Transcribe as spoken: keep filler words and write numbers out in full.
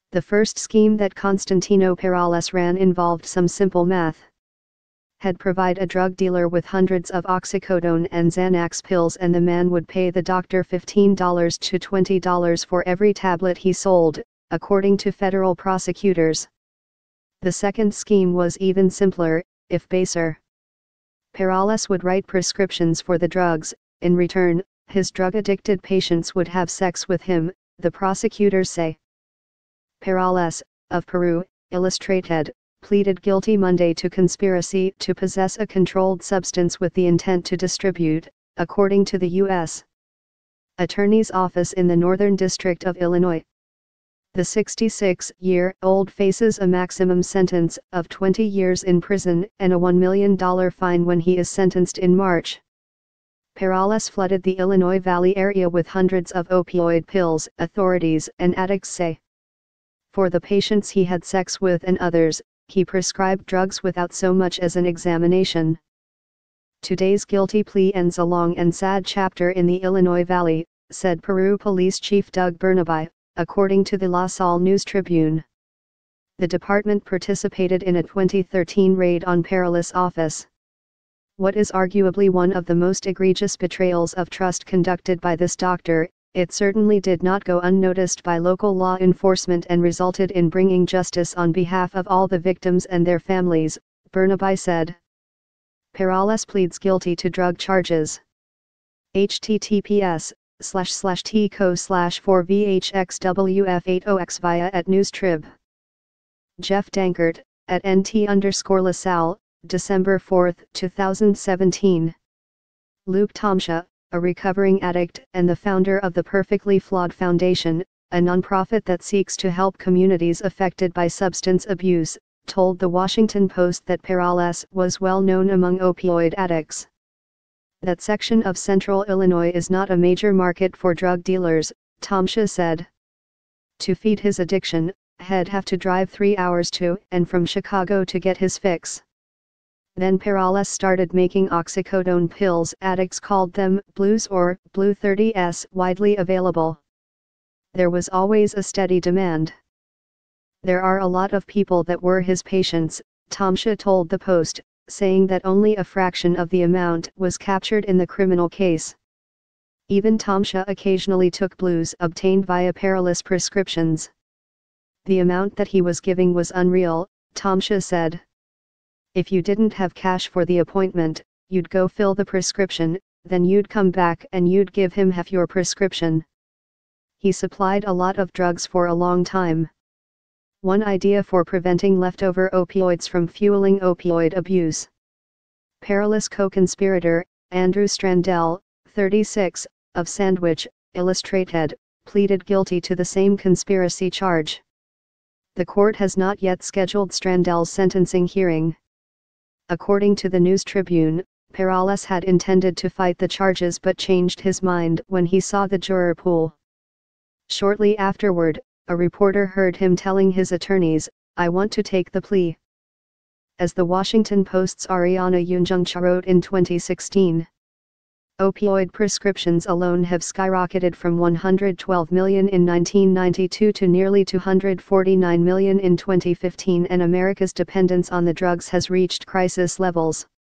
The first scheme that Constantino Perales ran involved some simple math. He'd provide a drug dealer with hundreds of oxycodone and Xanax pills, and the man would pay the doctor fifteen to twenty dollars for every tablet he sold, according to federal prosecutors. The second scheme was even simpler, if baser. Perales would write prescriptions for the drugs. In return, his drug-addicted patients would have sex with him, the prosecutors say. Perales, of Peru, Illustrated, pleaded guilty Monday to conspiracy to possess a controlled substance with the intent to distribute, according to the U S Attorney's Office in the Northern District of Illinois. The sixty-six-year-old faces a maximum sentence of twenty years in prison and a one million dollar fine when he is sentenced in March. Perales flooded the Illinois Valley area with hundreds of opioid pills, authorities and addicts say. For the patients he had sex with and others, he prescribed drugs without so much as an examination. Today's guilty plea ends a long and sad chapter in the Illinois Valley, said Peru Police Chief Doug Bernabe, according to the La Salle News-Tribune. The department participated in a twenty thirteen raid on Perales' office. What is arguably one of the most egregious betrayals of trust conducted by this doctor, it certainly did not go unnoticed by local law enforcement and resulted in bringing justice on behalf of all the victims and their families, Bernabe said. Perales pleads guilty to drug charges. https slash slash tco slash 4vhxwf80x via at Newstrib. Jeff Dankert, at nt underscore LaSalle, December fourth, two thousand seventeen. Luke Tomsha, a recovering addict and the founder of the Perfectly Flawed Foundation, a nonprofit that seeks to help communities affected by substance abuse, told The Washington Post that Perales was well known among opioid addicts. That section of central Illinois is not a major market for drug dealers, Tomsha said. To feed his addiction, he'd have to drive three hours to and from Chicago to get his fix. Then Perales started making oxycodone pills. Addicts called them blues or Blue thirty S, widely available. There was always a steady demand. There are a lot of people that were his patients, Tomsha told the Post, saying that only a fraction of the amount was captured in the criminal case. Even Tomsha occasionally took blues obtained via Perales prescriptions. The amount that he was giving was unreal, Tomsha said. If you didn't have cash for the appointment, you'd go fill the prescription, then you'd come back and you'd give him half your prescription. He supplied a lot of drugs for a long time. One idea for preventing leftover opioids from fueling opioid abuse. Perales co-conspirator, Andrew Strandell, thirty-six, of Sandwich, Illustrated, pleaded guilty to the same conspiracy charge. The court has not yet scheduled Strandell's sentencing hearing. According to the News-Tribune, Perales had intended to fight the charges but changed his mind when he saw the juror pool. Shortly afterward, a reporter heard him telling his attorneys, "I want to take the plea." As the Washington Post's Ariana Yunjungcha wrote in twenty sixteen. Opioid prescriptions alone have skyrocketed from one hundred twelve million in nineteen ninety-two to nearly two hundred forty-nine million in twenty fifteen, and America's dependence on the drugs has reached crisis levels.